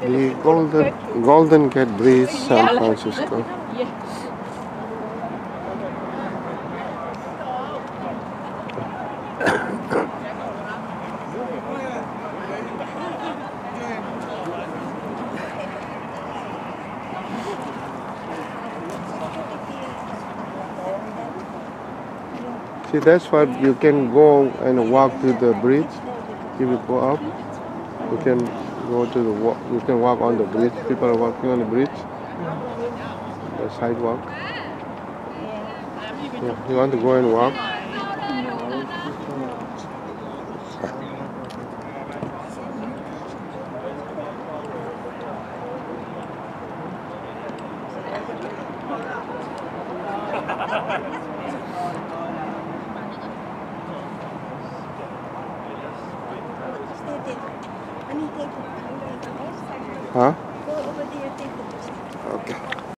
The Golden Gate Bridge, San Francisco. See, that's what you can go and walk to the bridge. If you go up, you can go to the walk. You can walk on the bridge. People are walking on the bridge, the sidewalk. Yeah, you want to go and walk? Huh?